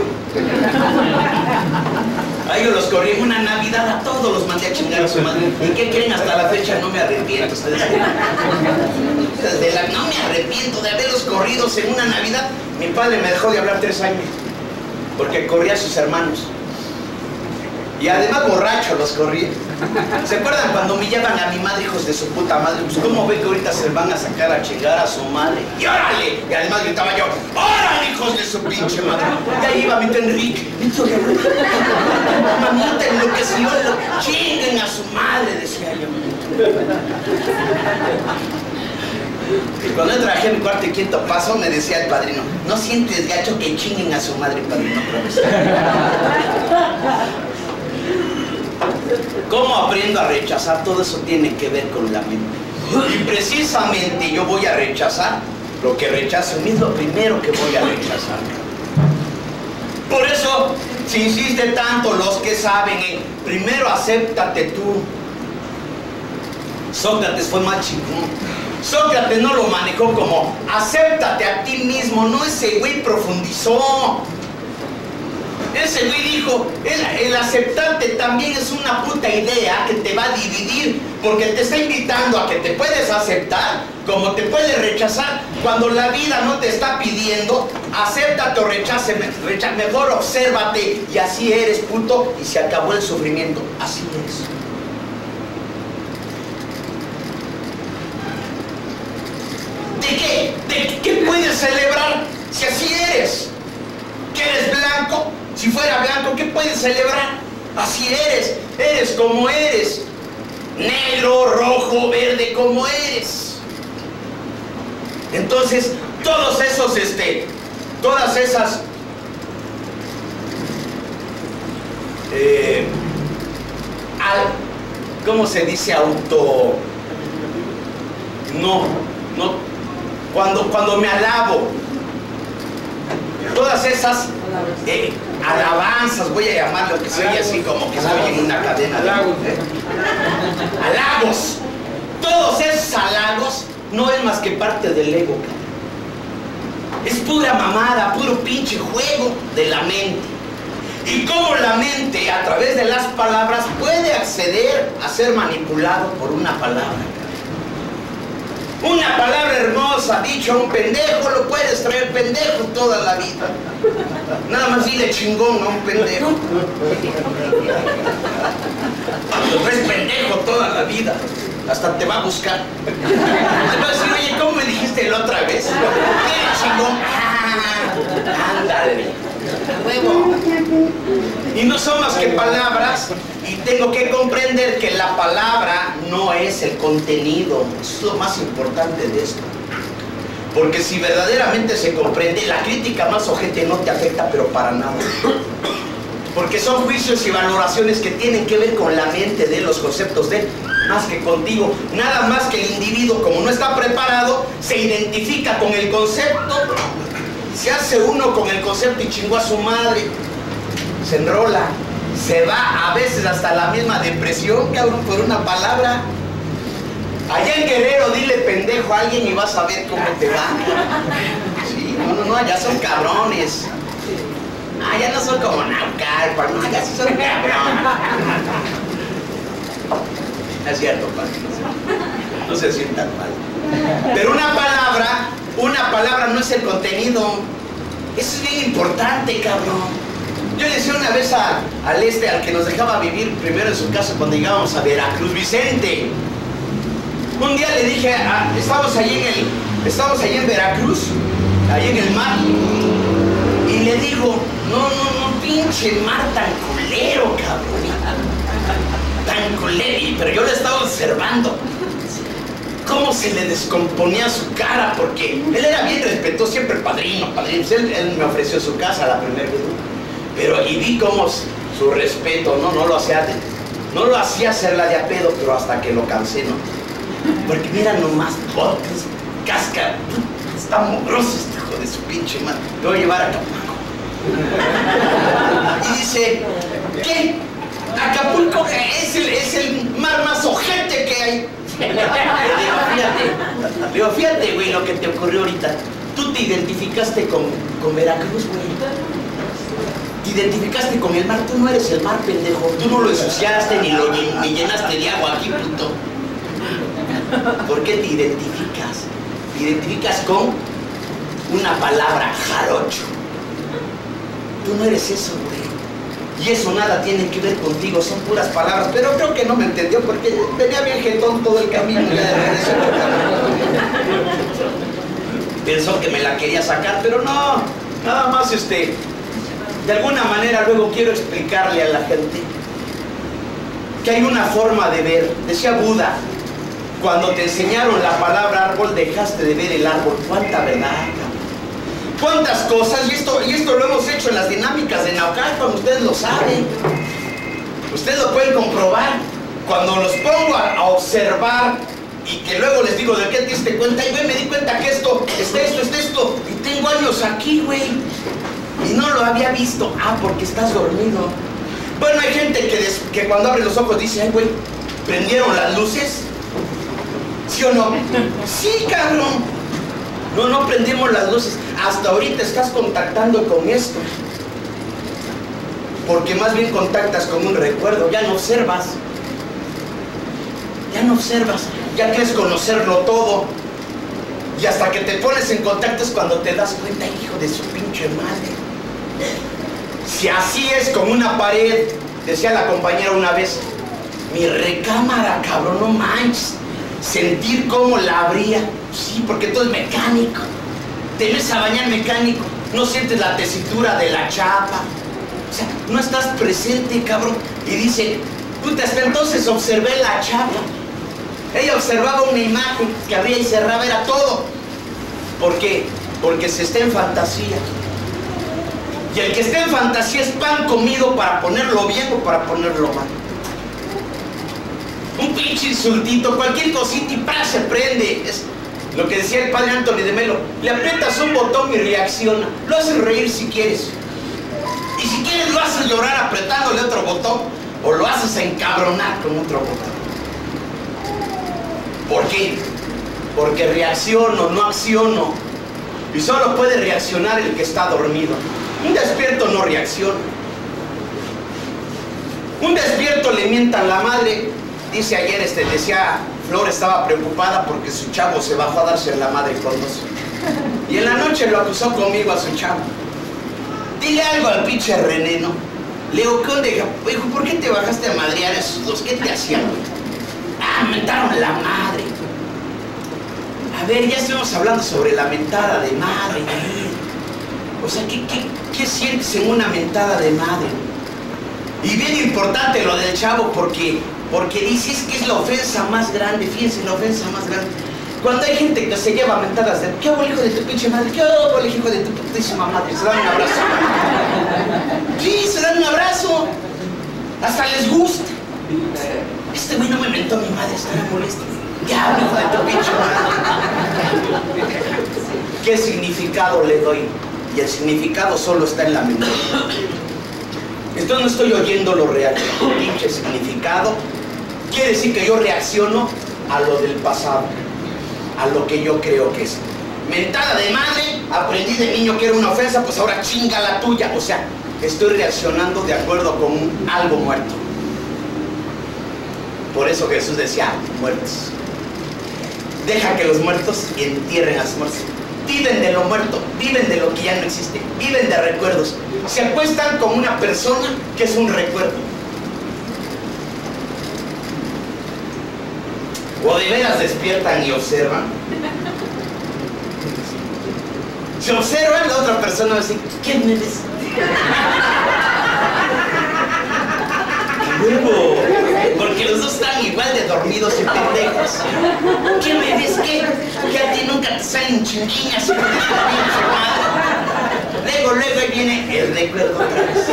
A ellos los corrí en una Navidad, a todos los mandé a chingar a su madre. ¿Y qué creen? Hasta la fecha no me arrepiento. Ustedes Desde la, no me arrepiento de haberlos corridos en una Navidad. Mi padre me dejó de hablar tres años. Porque corría a sus hermanos. Y además borracho los corría. ¿Se acuerdan cuando humillaban a mi madre, hijos de su puta madre? Pues ¿cómo ve que ahorita se van a sacar a chingar a su madre? ¡Y órale! Y además gritaba yo, ¡órale, hijos de su pinche madre! Y ahí iba mi tío Enrique. Mamita enloqueció, chinguen a su madre, decía yo. Y cuando yo trabajé en mi cuarto y quinto paso, me decía el padrino, ¿no sientes gacho que chinguen a su madre, padrino profesor? ¿Cómo aprendo a rechazar? Todo eso tiene que ver con la mente. Y precisamente yo voy a rechazar lo que rechazo. Es lo primero que voy a rechazar. Por eso, si insiste tanto los que saben en primero acéptate tú. Sócrates fue más chingón. Sócrates no lo manejó como acéptate a ti mismo. No, ese güey profundizó. Ese güey dijo, el, el aceptarte también es una puta idea que te va a dividir, porque te está invitando a que te puedes aceptar como te puedes rechazar. Cuando la vida no te está pidiendo, acéptate o rechace, recha, mejor obsérvate y así eres, puto, y se acabó el sufrimiento. Así eres. ¿De qué? ¿De qué puedes celebrar si así eres? ¿Que eres blanco? Si fuera blanco, ¿qué puedes celebrar? Así eres, eres como eres. Negro, rojo, verde, como eres. Entonces, todos esos, este, todas esas, eh, al, ¿cómo se dice? Auto, no, no, cuando, cuando me alabo, todas esas eh, alabanzas, voy a llamarlo, que se oye así como que se oye en una cadena de halagos, ¿eh? halagos, todos esos halagos no es más que parte del ego, es pura mamada, puro pinche juego de la mente. Y cómo la mente a través de las palabras puede acceder a ser manipulado por una palabra. Una palabra hermosa, dicho a un pendejo, lo puedes traer pendejo toda la vida. Nada más dile chingón a un pendejo. Lo traes pendejo toda la vida. Hasta te va a buscar. Te va a decir, oye, ¿cómo me dijiste la otra vez? Dile chingón. Ah, ándale. Huevo. Y no son más que palabras, y tengo que comprender que la palabra no es el contenido. Eso es lo más importante de esto. Porque si verdaderamente se comprende, la crítica más ojete no te afecta, pero para nada. Porque son juicios y valoraciones que tienen que ver con la mente de los conceptos de, más que contigo. Nada más que el individuo, como no está preparado, se identifica con el concepto. Se hace uno con el concepto y chingó a su madre. Se enrola. Se va a veces hasta la misma depresión, cabrón, por una palabra. Allá en Guerrero, dile pendejo a alguien y vas a ver cómo te va. Sí, no, no, no, allá son cabrones. Ah, ya no son como Naucalpan, no, allá sí son cabrones. Es cierto, padre. No se sientan mal. Pero una palabra, una palabra no es el contenido. Eso es bien importante, cabrón. Yo le decía una vez a, al este, al que nos dejaba vivir primero en su casa cuando llegábamos a Veracruz, Vicente. Un día le dije, ah, estamos allí en el, estamos allí en Veracruz, allí en el mar, y le digo, no, no, no, pinche mar tan culero, cabrón, tan culero, pero yo lo estaba observando, cómo se le descomponía su cara, porque él era bien respetuoso, siempre padrino, padrino, él, él me ofreció su casa la primera vez, pero y vi cómo su respeto, no, no lo hacía, no lo hacía hacerla de a pedo, pero hasta que lo cansé, ¿no? Porque mira nomás, podcast, casca, está mugroso este hijo de su pinche madre. Lo voy a llevar a Acapulco. Y dice, ¿qué? Acapulco es el, es el mar más ojete que hay. Le digo, fíjate, le digo, fíjate, güey, lo que te ocurrió ahorita. Tú te identificaste con, con Veracruz, güey. Te identificaste con el mar, tú no eres el mar, pendejo. Tú no lo ensuciaste ni lo ni llenaste de agua aquí, puto. ¿Por qué te identificas? Te identificas con una palabra, jarocho. Tú no eres eso, güey. Y eso nada tiene que ver contigo, son puras palabras. Pero creo que no me entendió porque venía bien jetón todo el camino. Ya de regreso. Pensó que me la quería sacar, pero no. Nada más, este, de alguna manera luego quiero explicarle a la gente que hay una forma de ver. Decía Buda, Cuando te enseñaron la palabra árbol, dejaste de ver el árbol. ¿Cuánta verdad, cabrón? ¿Cuántas cosas? Y esto, y esto lo hemos hecho en las dinámicas de Naucalpan, ustedes lo saben. Ustedes lo pueden comprobar. Cuando los pongo a, a observar y que luego les digo, ¿de qué te diste cuenta? Y güey, me di cuenta que esto, está esto, está esto. Y tengo años aquí, güey. Y no lo había visto. Ah, porque estás dormido. Bueno, hay gente que, des, que cuando abre los ojos dice, ay, güey, ¿prendieron las luces? ¿Sí o no? Sí, cabrón. No, no prendimos las luces. Hasta ahorita estás contactando con esto. Porque más bien contactas con un recuerdo. Ya no observas. Ya no observas. Ya quieres conocerlo todo. Y hasta que te pones en contacto es cuando te das cuenta, hijo de su pinche madre. Si así es como una pared, decía la compañera una vez, mi recámara, cabrón, no manches. Sentir cómo la abría. Sí, porque tú eres mecánico. Te ves a bañar mecánico. No sientes la tesitura de la chapa. O sea, no estás presente, cabrón. Y dice, puta, hasta entonces observé la chapa. Ella observaba una imagen que abría y cerraba, era todo. ¿Por qué? Porque se está en fantasía. Y el que está en fantasía es pan comido para ponerlo bien o para ponerlo mal. Un pinche insultito, cualquier cosita y ¡pra! Se prende. Es lo que decía el padre Anthony de Melo. Le aprietas un botón y reacciona. Lo haces reír si quieres. Y si quieres lo haces llorar apretándole otro botón. O lo haces encabronar con otro botón. ¿Por qué? Porque reacciono, no acciono. Y solo puede reaccionar el que está dormido. Un despierto no reacciona. Un despierto le mientan la madre. Dice ayer, este, decía, Flor estaba preocupada porque su chavo se bajó a darse en la madre con dos. Y en la noche lo acusó conmigo a su chavo. Dile algo al pinche René, ¿no? Le digo, ¿qué onda? Hijo, ¿por qué te bajaste a madrear a esos dos? ¿Qué te hacían, güey? Ah, mentaron a la madre. A ver, ya estuvimos hablando sobre la mentada de madre. O sea, ¿qué, qué, qué sientes en una mentada de madre? Y bien importante lo del chavo porque, porque dices que es la ofensa más grande. Fíjense, la ofensa más grande. Cuando hay gente que se lleva mentadas de ¿qué hago, hijo de tu pinche madre? ¿Qué hago, hijo de tu putísima madre? Se dan un abrazo. Sí, se dan un abrazo. Hasta les gusta. Este güey no me mentó a mi madre, estará molesto. Ya, hijo de tu pinche madre. ¿Qué significado le doy? Y el significado solo está en la mente. Entonces no estoy oyendo lo real. El pinche significado quiere decir que yo reacciono a lo del pasado, a lo que yo creo que es. Mentada de madre, aprendí de niño que era una ofensa, pues ahora chinga la tuya. O sea, estoy reaccionando de acuerdo con un, algo muerto. Por eso Jesús decía, muertos. Deja que los muertos entierren a sus muertos. Viven de lo muerto, viven de lo que ya no existe, viven de recuerdos. Se acuestan como una persona que es un recuerdo. O de veras despiertan y observan. Si observan, la otra persona va a decir, ¿qué me ves? Luego, porque los dos están igual de dormidos y pendejos. ¿Qué me ves? ¿Qué? Que a ti nunca te salen chinguiñas. Luego, luego ahí viene el recuerdo otra vez.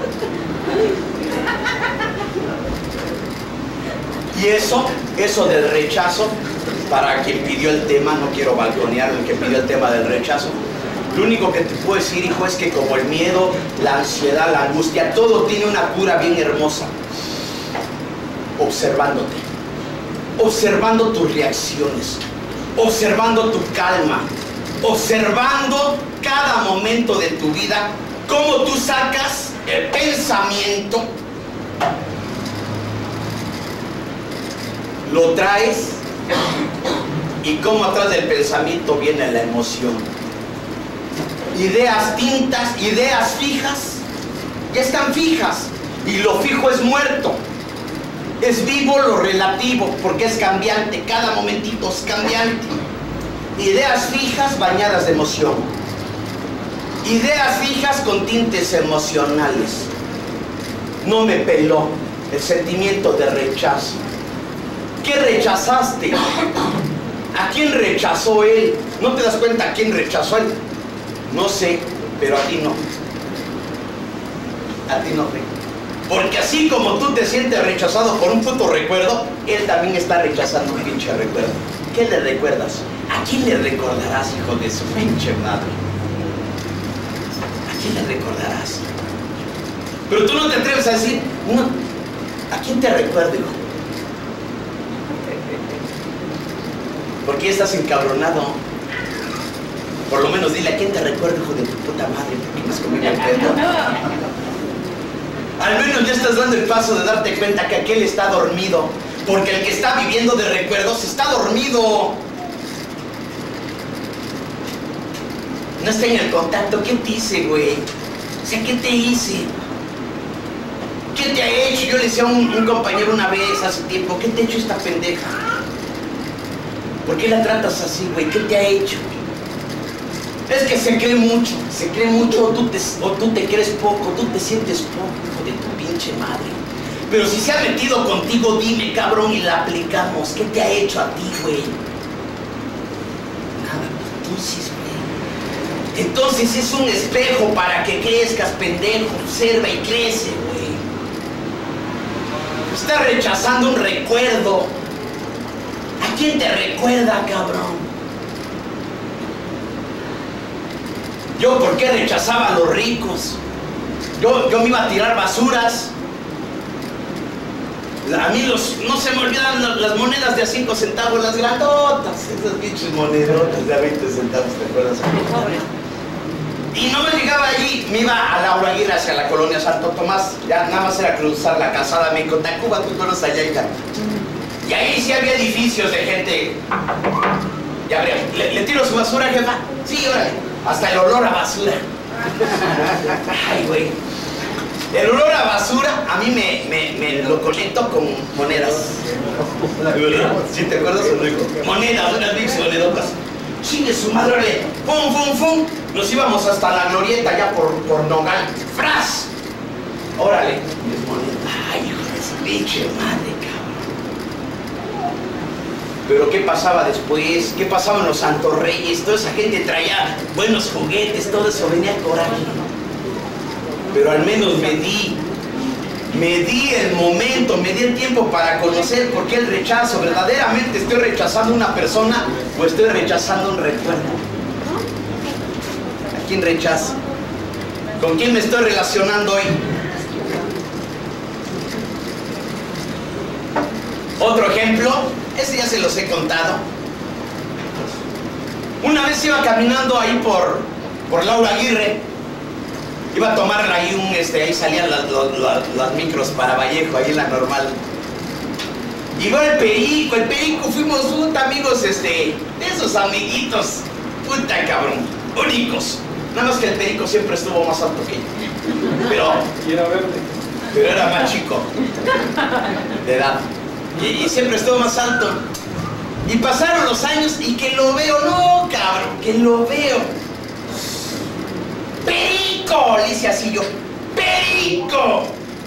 Y eso, eso del rechazo, para quien pidió el tema, no quiero balconear el que pidió el tema del rechazo. Lo único que te puedo decir, hijo, es que como el miedo, la ansiedad, la angustia, todo tiene una cura bien hermosa. Observándote, observando tus reacciones, observando tu calma, observando cada momento de tu vida, cómo tú sacas el pensamiento, lo traes y cómo atrás del pensamiento viene la emoción. Ideas tintas, ideas fijas, ya están fijas y lo fijo es muerto. Es vivo lo relativo, porque es cambiante, cada momentito es cambiante. Ideas fijas bañadas de emoción. Ideas fijas con tintes emocionales. No me peló el sentimiento de rechazo. ¿Qué rechazaste? ¿A quién rechazó él? ¿No te das cuenta a quién rechazó él? No sé, pero a ti no. A ti no, güey. Porque así como tú te sientes rechazado por un puto recuerdo, él también está rechazando un pinche recuerdo. ¿Qué le recuerdas? ¿A quién le recordarás, hijo de su pinche madre? ¿A quién le recordarás? Pero tú no te atreves a decir, no, ¿a quién te recuerdo, hijo? Porque estás encabronado. Por lo menos dile, ¿a quién te recuerdo, hijo de tu puta madre? Porque no es conmigo el pedo. Al menos ya estás dando el paso de darte cuenta que aquel está dormido. Porque el que está viviendo de recuerdos está dormido. No está en el contacto. ¿Qué te hice, güey? O sea, ¿qué te hice? ¿Qué te ha hecho? Yo le decía a un, un compañero una vez hace tiempo, ¿qué te ha hecho esta pendeja? ¿Por qué la tratas así, güey? ¿Qué te ha hecho? Es que se cree mucho, se cree mucho, o tú, te, o tú te crees poco, tú te sientes poco, hijo de tu pinche madre. Pero si se ha metido contigo, dime, cabrón, y la aplicamos. ¿Qué te ha hecho a ti, güey? Nada, entonces, güey. Entonces es un espejo para que crezcas, pendejo. Observa y crece, güey. Estás rechazando un recuerdo. ¿A quién te recuerda, cabrón? Yo, ¿por qué rechazaba a los ricos? Yo, yo me iba a tirar basuras. A mí los, no se me olvidan las monedas de a cinco centavos, las grandotas. Esas pinches monedotas de a veinte centavos, ¿te acuerdas? Y no me llegaba allí, me iba a Laura Aguirre hacia la colonia Santo Tomás. Ya nada más era cruzar la calzada México, Tacuba, tú conoces allá, hija. Y ahí sí había edificios de gente. Ya habría, ¿le, ¿le tiro su basura, jefa? Sí, órale. Hasta el olor a basura. Ay, güey. El olor a basura a mí me, me, me lo conecto con monedas. ¿Sí te acuerdas, Enrico? Monedas, unas big monedotas. Chingue su madre, órale. Fum, fum, fum. Nos íbamos hasta la glorieta ya por, por Nogal. ¡Fras! Órale. Ay, hijo de su pinche madre, cabrón. Pero ¿qué pasaba después? ¿Qué pasaba en los Santos Reyes? Toda esa gente traía buenos juguetes, todo eso, venía el coraje. Pero al menos me di, me di el momento, me di el tiempo para conocer por qué el rechazo. ¿Verdaderamente estoy rechazando una persona o estoy rechazando un recuerdo? ¿A quién rechazo? ¿Con quién me estoy relacionando hoy? Otro ejemplo, ese ya se los he contado. Una vez iba caminando ahí por, por Laura Aguirre. Iba a tomar ahí un, este, ahí salían las, las, las micros para Vallejo, ahí en la normal. Llegó el Perico, el Perico, fuimos puta, amigos, este, esos amiguitos, puta cabrón, únicos. Nada más que el Perico siempre estuvo más alto que yo. Pero, pero era más chico, de edad. Y, y siempre estuvo más alto. Y pasaron los años y que lo veo, no cabrón, que lo veo. ¡Perico! Le hice así yo. ¡Perico!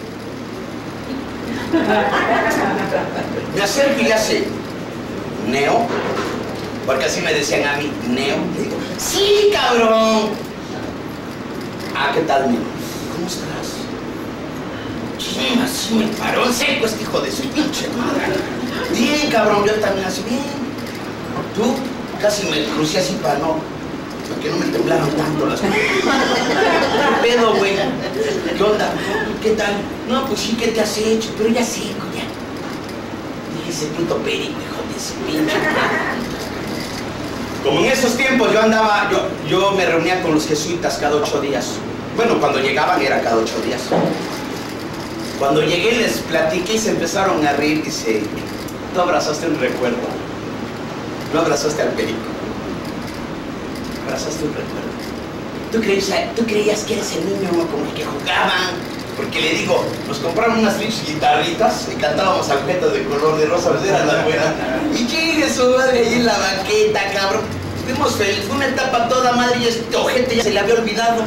Me acerco y le hace Neo, porque así me decían a mí, Neo. Le digo, ¡sí, cabrón! Ah, ¿qué tal, Neo? ¿Cómo estás? Sí, así me paró en seco este hijo de su pinche madre. Bien, cabrón, yo también así, bien. Tú casi me crucé así para no... para que no me temblaron tanto las cosas. ¿Qué pedo, güey? ¿Qué onda? ¿Qué tal? No, pues sí, ¿qué te has hecho? Pero ya seco, ya. Dije, ese puto Perico, hijo de su pinche madre. Como en esos tiempos yo andaba, yo, yo me reunía con los jesuitas cada ocho días. Bueno, cuando llegaban era cada ocho días. Cuando llegué les platiqué y se empezaron a reír. Dice, tú abrazaste un recuerdo. No abrazaste al Perico. Abrazaste un recuerdo. ¿Tú creías, tú creías que eres el niño como el que jugaban? Porque le digo, nos compraron unas pinches guitarritas y cantábamos alpetas de color de rosa, ¿ves? Era la buena. Y llegue su madre ahí en la banqueta, cabrón. Fuimos felices, fue una etapa toda madre y este ojete ya se le había olvidado.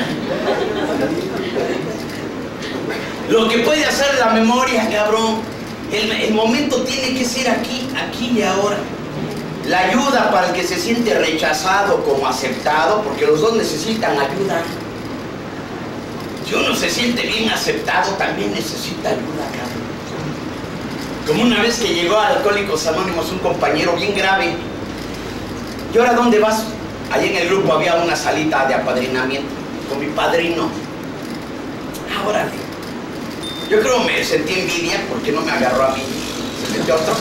Lo que puede hacer la memoria, cabrón. El, el momento tiene que ser aquí, aquí y ahora. La ayuda para el que se siente rechazado como aceptado, porque los dos necesitan ayuda. Si uno se siente bien aceptado, también necesita ayuda, cabrón. Como una vez que llegó a Alcohólicos Anónimos un compañero bien grave. ¿Y ahora dónde vas? Allí en el grupo había una salita de apadrinamiento con mi padrino. Ah, órale. Yo creo me sentí envidia porque no me agarró a mí. Se metió a otro.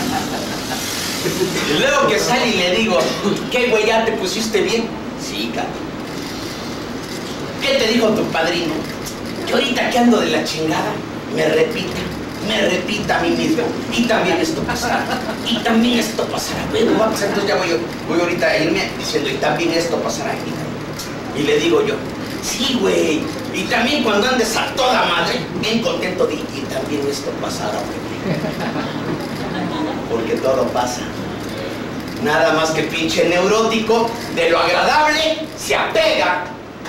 Y luego que sale y le digo, ¿qué güey, ya te pusiste bien? Sí, cabrón. ¿Qué te dijo tu padrino? Que ahorita que ando de la chingada, me repita, me repita a mí mismo. Y también esto pasará, y también esto pasará. Bueno, va a pasar, entonces ya voy, yo, voy ahorita a irme diciendo, y también esto pasará. Y le digo yo, sí, güey. Y también cuando andes a toda madre, bien contento, de, y también esto pasará, güey. Porque todo pasa. Nada más que pinche neurótico, de lo agradable se apega.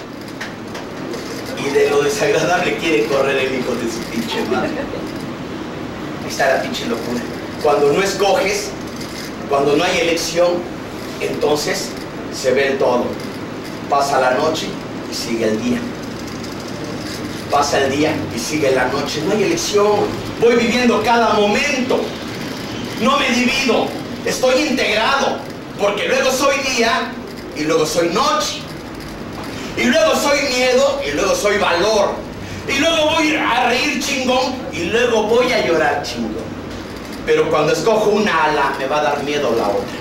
Y de lo desagradable quiere correr el hijo de su pinche madre. Ahí está la pinche locura. Cuando no escoges, cuando no hay elección, entonces se ve el todo. Pasa la noche y sigue el día. Pasa el día y sigue la noche. No hay elección. Voy viviendo cada momento. No me divido. Estoy integrado. Porque luego soy día y luego soy noche. Y luego soy miedo y luego soy valor. Y luego voy a reír chingón y luego voy a llorar chingón. Pero cuando escojo una ala me va a dar miedo la otra.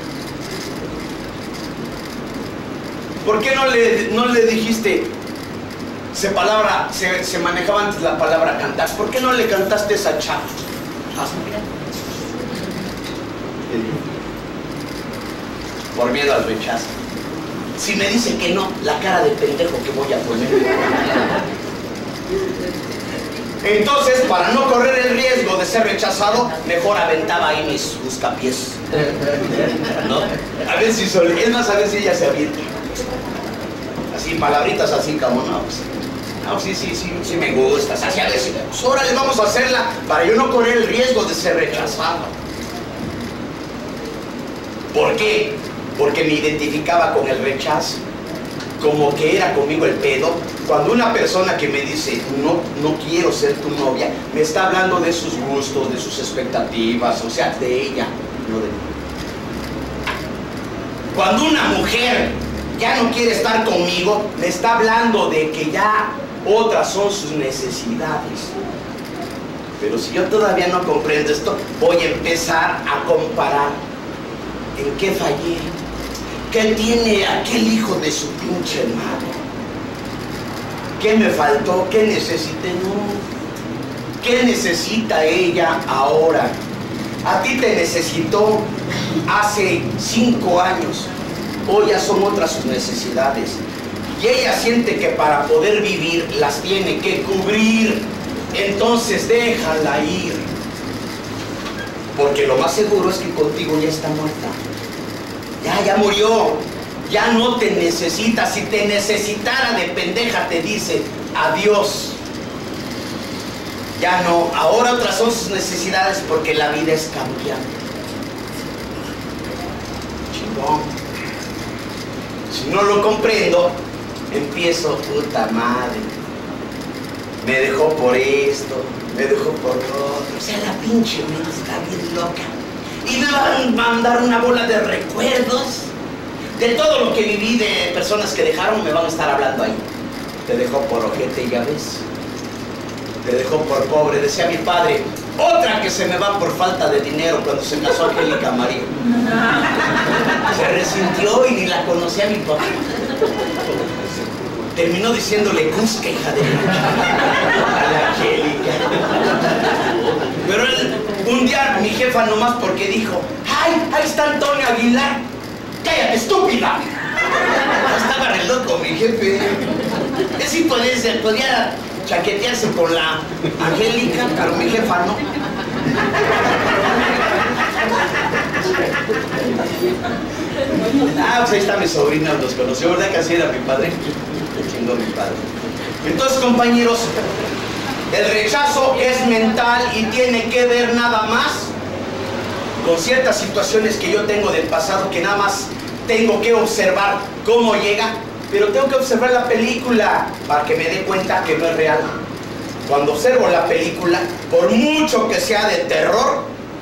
¿Por qué no le, no le dijiste, se, palabra, se, se manejaba antes la palabra cantar? ¿Por qué no le cantaste esa chava? Por miedo al rechazo. Si me dice que no, la cara de pendejo que voy a poner. Entonces, para no correr el riesgo de ser rechazado, mejor aventaba ahí mis buscapiés. ¿No? A ver si sol... Es más, a ver si ella se avienta. Así, palabritas así como no. Pues, no, sí, sí, sí, sí me gustas. Así a ver si... Pues órale, vamos a hacerla para yo no correr el riesgo de ser rechazado. ¿Por qué? Porque me identificaba con el rechazo, como que era conmigo el pedo. Cuando una persona que me dice, no, no quiero ser tu novia, me está hablando de sus gustos, de sus expectativas, o sea, de ella, no de mí. Cuando una mujer ya no quiere estar conmigo, me está hablando de que ya otras son sus necesidades. Pero si yo todavía no comprendo esto, voy a empezar a comparar en qué fallé. ¿Qué tiene aquel hijo de su pinche madre? ¿Qué me faltó? ¿Qué necesité? No. ¿Qué necesita ella ahora? A ti te necesitó hace cinco años. Hoy ya son otras sus necesidades. Y ella siente que para poder vivir las tiene que cubrir. Entonces déjala ir. Porque lo más seguro es que contigo ya está muerta. Ya, ya murió, ya no te necesita. Si te necesitara de pendeja te dice adiós. Ya no, ahora otras son sus necesidades porque la vida es cambiante. Chingón. Si no lo comprendo, empiezo, puta madre. Me dejó por esto, me dejó por lo otro. O sea, la pinche mente está bien loca. Y me van a mandar una bola de recuerdos de todo lo que viví, de personas que dejaron, me van a estar hablando ahí. Te dejó por ojete, ya ves. Te dejó por pobre, decía mi padre. Otra que se me va por falta de dinero cuando se casó Angélica María. Se resintió y ni la conocía a mi papá. Terminó diciéndole Cusca, hija de a la Angélica. Pero él, un día mi jefa nomás porque dijo, ¡ay, ahí está Antonio Aguilar! ¡Cállate, estúpida! Estaba re loco mi jefe. Él sí podía, podía chaquetearse con la Angélica, pero mi jefa no. Ah, pues ahí está mi sobrina, los conoció, ¿verdad que así era mi padre? Qué chingón mi padre. Entonces, compañeros, El rechazo es mental y tiene que ver nada más con ciertas situaciones que yo tengo del pasado, que nada más tengo que observar cómo llega, pero tengo que observar la película para que me dé cuenta que no es real. Cuando observo la película, por mucho que sea de terror,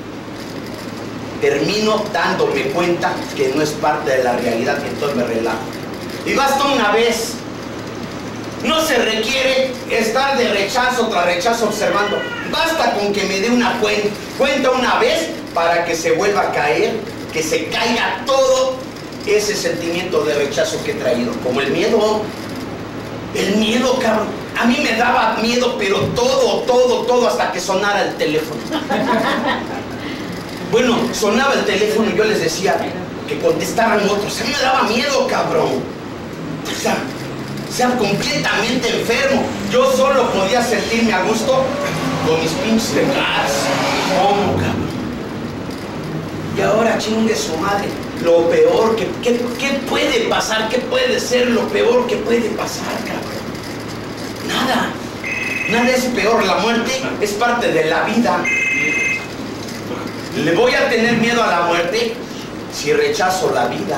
termino dándome cuenta que no es parte de la realidad y entonces me relajo. Y basta una vez. No se requiere estar de rechazo tras rechazo observando. Basta con que me dé una cuenta, cuenta una vez para que se vuelva a caer, que se caiga todo ese sentimiento de rechazo que he traído. Como el miedo. El miedo, cabrón. A mí me daba miedo, pero todo, todo, todo hasta que sonara el teléfono. Bueno, sonaba el teléfono y yo les decía que contestaran otros. A mí me daba miedo, cabrón. O sea, o sea, completamente enfermo. Yo solo podía sentirme a gusto con mis pinches de gas. ¿Cómo, cabrón? Y ahora chingue su madre. Lo peor que, que, ¿qué puede pasar? ¿Qué puede ser lo peor que puede pasar, cabrón? Nada. Nada es peor. La muerte es parte de la vida. ¿Le voy a tener miedo a la muerte si rechazo la vida?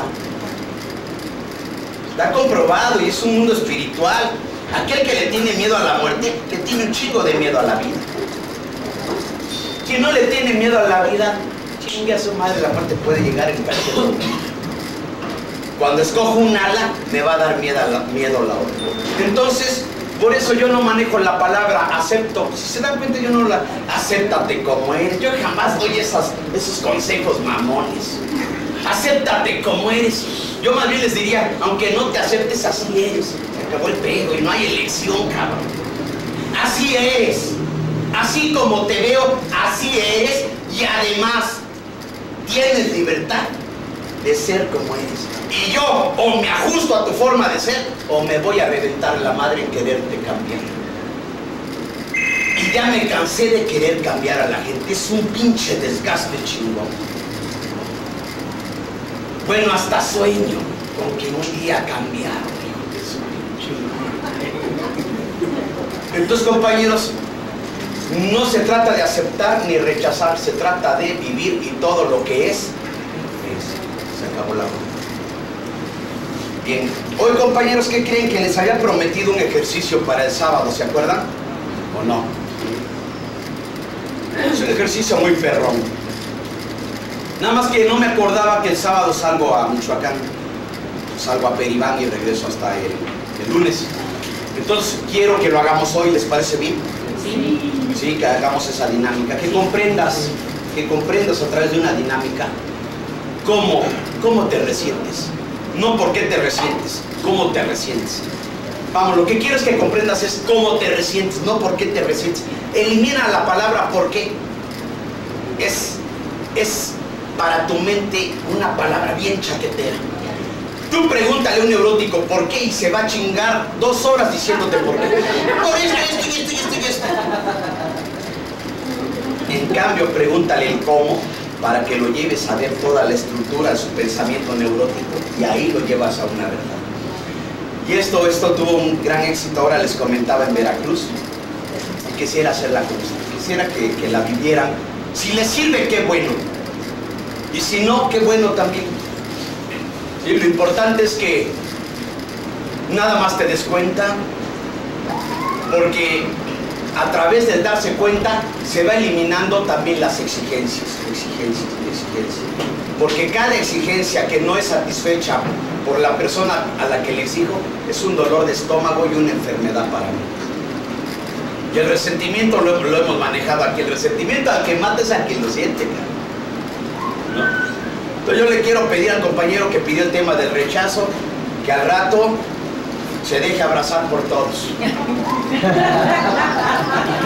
Está comprobado y es un mundo espiritual. Aquel que le tiene miedo a la muerte, le tiene un chico de miedo a la vida. Quien no le tiene miedo a la vida, chingue a su madre, la muerte puede llegar en cualquier momento. Cuando escojo un ala, me va a dar miedo a la, miedo a la otra. Entonces, por eso yo no manejo la palabra acepto. Si se dan cuenta, yo no la acéptate como eres. Yo jamás doy esas, esos consejos mamones. Acéptate como eres. Yo más bien les diría, aunque no te aceptes, así eres. Se acabó el pedo y no hay elección, cabrón. Así eres. Así como te veo, así eres. Y además, tienes libertad de ser como eres. Y yo o me ajusto a tu forma de ser o me voy a reventar la madre en quererte cambiar. Y ya me cansé de querer cambiar a la gente. Es un pinche desgaste chingón. Bueno, hasta sueño con que un día cambiar. Entonces, compañeros, no se trata de aceptar ni rechazar, se trata de vivir y todo lo que es, es. Se acabó la hora. Bien, hoy, compañeros, ¿qué creen? Que les había prometido un ejercicio para el sábado, ¿se acuerdan? ¿O no? Es un ejercicio muy perrón. Nada más que no me acordaba que el sábado salgo a Michoacán, salgo a Peribán y regreso hasta el, el lunes. Entonces quiero que lo hagamos hoy, ¿les parece bien? Sí. Sí, que hagamos esa dinámica, que comprendas, que comprendas a través de una dinámica cómo, cómo te resientes. No por qué te resientes, cómo te resientes. Vamos, lo que quiero es que comprendas es cómo te resientes, no por qué te resientes. Elimina la palabra por qué. Es, es para tu mente una palabra bien chaquetera. Tú pregúntale a un neurótico por qué y se va a chingar dos horas diciéndote por qué. Por esto, esto y esto y esto y esto. En cambio, pregúntale el cómo para que lo lleves a ver toda la estructura de su pensamiento neurótico y ahí lo llevas a una verdad. Y esto, esto tuvo un gran éxito, ahora les comentaba en Veracruz. Y quisiera hacerla constante, quisiera que, que la vivieran. Si les sirve, qué bueno. Y si no, qué bueno también. Y lo importante es que nada más te des cuenta, porque a través del darse cuenta se va eliminando también las exigencias, exigencias, exigencias. Porque cada exigencia que no es satisfecha por la persona a la que le exijo es un dolor de estómago y una enfermedad para mí. Y el resentimiento lo, lo hemos manejado aquí. El resentimiento al que mata es al que lo siente, ¿no? Entonces yo le quiero pedir al compañero que pidió el tema del rechazo, que al rato se deje abrazar por todos.